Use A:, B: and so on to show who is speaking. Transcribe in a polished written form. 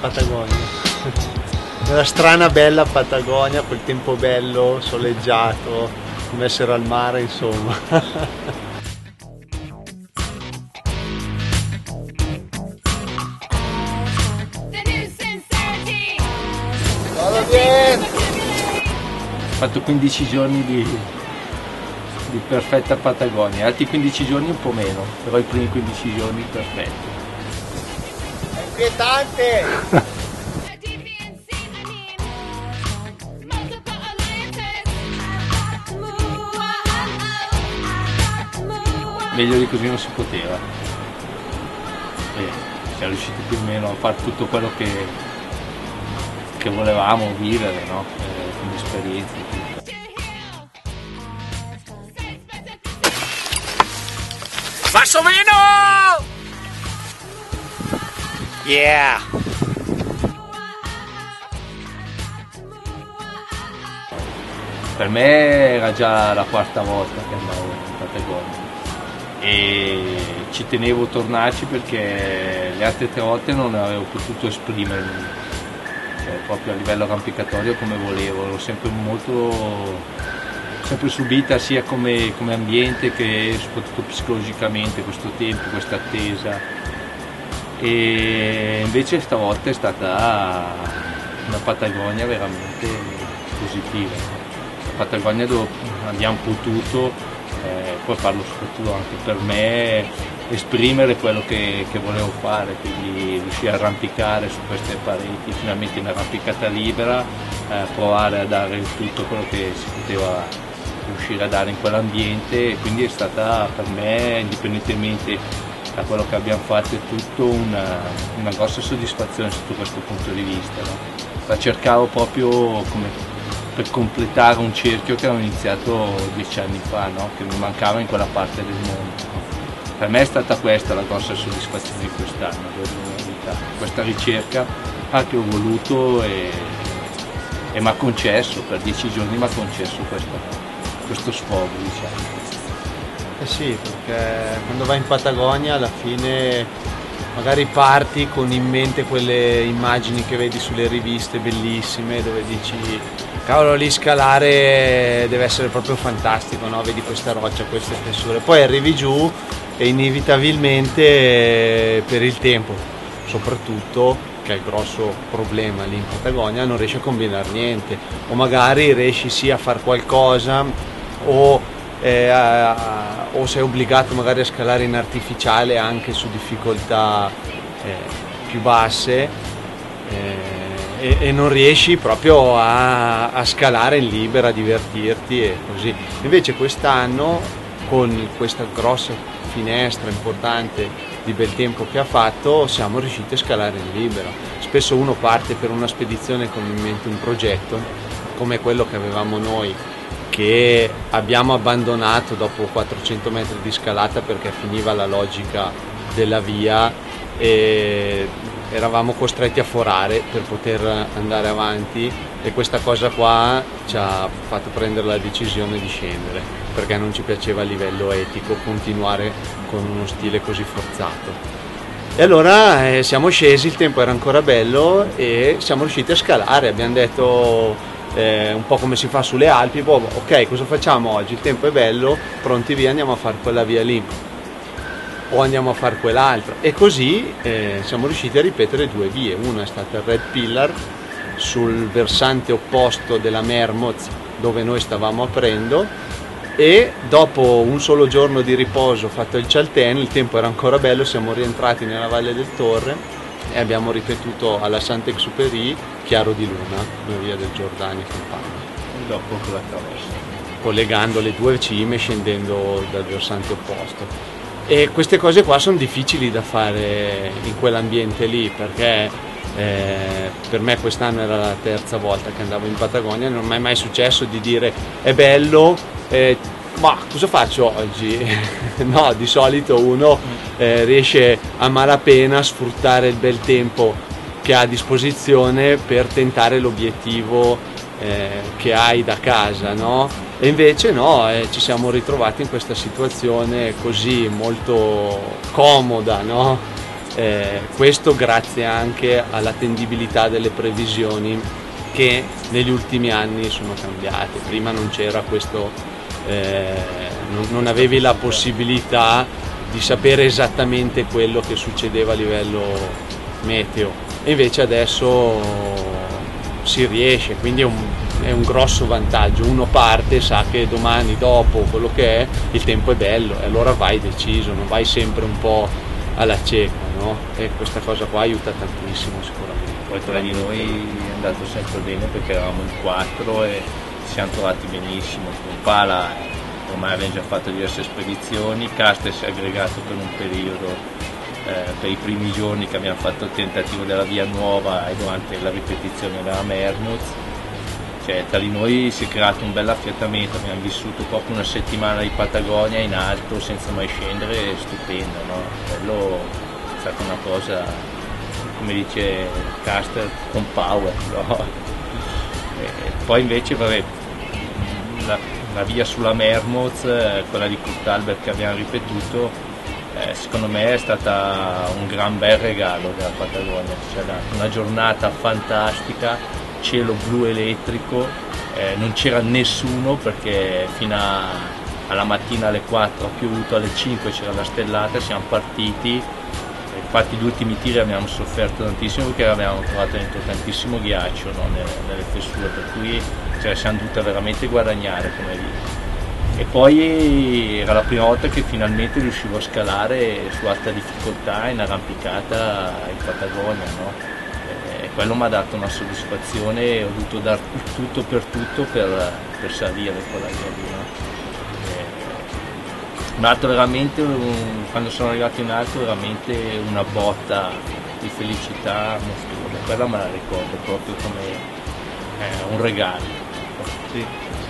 A: Patagonia. Nella strana bella Patagonia, quel tempo bello, soleggiato, come essere al mare, insomma.
B: Ho fatto 15 giorni di perfetta Patagonia, altri 15 giorni un po' meno, però i primi 15 giorni perfetti.
A: È inquietante!
B: Meglio di così non si poteva. E siamo riusciti più o meno a fare tutto quello che volevamo vivere, no? Come esperienze. Passo meno! Yeah! Per me era già la quarta volta che andavo in Patagonia e ci tenevo a tornarci perché le altre 3 volte non avevo potuto esprimermi, cioè, proprio a livello arrampicatorio come volevo, l'ho sempre subita sia come ambiente che soprattutto psicologicamente questo tempo, questa attesa, e invece stavolta è stata una Patagonia veramente positiva, la Patagonia dove abbiamo potuto, poi parlo soprattutto anche per me, esprimere quello che volevo fare, quindi riuscire a arrampicare su queste pareti, finalmente in arrampicata libera, provare a dare tutto quello che si poteva riuscire a dare in quell'ambiente, e quindi è stata per me, indipendentemente da quello che abbiamo fatto, è tutto una grossa soddisfazione sotto questo punto di vista, no? La cercavo proprio come per completare un cerchio che avevo iniziato 10 anni fa, no? Che mi mancava in quella parte del mondo. Per me è stata questa la grossa soddisfazione di quest'anno, questa ricerca che ho voluto e mi ha concesso, per 10 giorni mi ha concesso questo sfogo, diciamo.
A: Eh sì, perché quando vai in Patagonia alla fine magari parti con in mente quelle immagini che vedi sulle riviste bellissime, dove dici cavolo, lì scalare deve essere proprio fantastico, no? Vedi questa roccia, queste spessure, poi arrivi giù e inevitabilmente per il tempo soprattutto, che è il grosso problema lì in Patagonia, non riesci a combinare niente, o magari riesci sì a fare qualcosa o sei obbligato magari a scalare in artificiale anche su difficoltà più basse, e non riesci proprio a scalare in libera, a divertirti e così. Invece quest'anno, con questa grossa finestra importante di bel tempo che ha fatto, siamo riusciti a scalare in libera. Spesso uno parte per una spedizione con in mente un progetto come quello che avevamo noi, che abbiamo abbandonato dopo 400 metri di scalata perché finiva la logica della via e eravamo costretti a forare per poter andare avanti, e questa cosa qua ci ha fatto prendere la decisione di scendere perché non ci piaceva a livello etico continuare con uno stile così forzato. E allora siamo scesi, il tempo era ancora bello e siamo riusciti a scalare, abbiamo detto un po' come si fa sulle Alpi, ok, cosa facciamo oggi? Il tempo è bello, pronti via, andiamo a fare quella via lì o andiamo a fare quell'altra, e così siamo riusciti a ripetere 2 vie. Una è stata il Red Pillar sul versante opposto della Mermoz dove noi stavamo aprendo, e dopo un solo giorno di riposo fatto il Chaltén, il tempo era ancora bello, siamo rientrati nella Valle del Torre e abbiamo ripetuto alla Saint-Exupéry Chiaro di Luna, la via del Giordano e Campania.
B: E dopo la traversa,
A: collegando le 2 cime scendendo dal versante opposto. E queste cose qua sono difficili da fare in quell'ambiente lì, perché per me quest'anno era la 3ª volta che andavo in Patagonia, non mi è mai successo di dire è bello, ma cosa faccio oggi? No, di solito uno riesce a malapena a sfruttare il bel tempo che ha a disposizione per tentare l'obiettivo che hai da casa, no? E invece no, ci siamo ritrovati in questa situazione così molto comoda, no? Questo grazie anche alla tendibilità delle previsioni che negli ultimi anni sono cambiate. Prima non c'era questo, non avevi la possibilità di sapere esattamente quello che succedeva a livello meteo, e invece adesso si riesce, quindi è un grosso vantaggio. Uno parte, sa che domani, dopo, quello che è, il tempo è bello e allora vai deciso, non vai sempre un po' alla cieca, no? E questa cosa qua aiuta tantissimo sicuramente.
B: Poi tra di noi è andato sempre bene perché eravamo in 4 e ci siamo trovati benissimo. Con Pala ormai abbiamo già fatto diverse spedizioni, Caster si è aggregato per un periodo, per i primi giorni che abbiamo fatto il tentativo della via nuova e durante la ripetizione della Mernuz. Cioè, tra di noi si è creato un bel affiatamento, abbiamo vissuto proprio una settimana di Patagonia in alto senza mai scendere, stupendo, no? Quello è stata una cosa, come dice Caster, con power, no? Poi invece vabbè, la via sulla Mermoz, quella di Kurtalberg che abbiamo ripetuto, secondo me è stata un gran bel regalo della Patagonia, cioè una giornata fantastica, cielo blu elettrico, non c'era nessuno perché fino alla mattina alle 4 ha piovuto, alle 5 c'era la stellata, siamo partiti, infatti gli ultimi tiri abbiamo sofferto tantissimo perché abbiamo trovato dentro tantissimo ghiaccio, no? nelle fessure, per cui cioè, siamo dovuti veramente guadagnare come via. E poi era la prima volta che finalmente riuscivo a scalare su alta difficoltà in arrampicata in Patagonia, no? Quello mi ha dato una soddisfazione e ho dovuto dare tutto per salire quella via lì, no? Mi ha dato veramente, quando sono arrivato in alto, veramente una botta di felicità mostruosa, quella me la ricordo proprio come un regalo.
A: Sì.